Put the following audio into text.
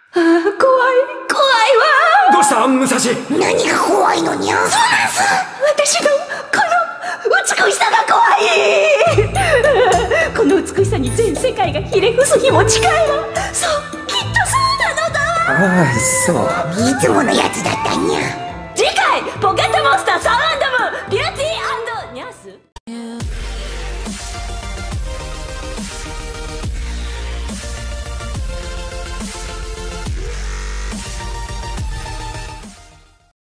怖いわ。 どうした武蔵？ 何が怖いのにゃ。そうなんす。 私のこの美しさが怖い。この美しさに全世界がひれ伏す日も近いわ。そう、きっとそうなのだわ。 ああ、そう。 いつものやつだったにゃ。 次回ポケットモンスターサン&ムーンビューティー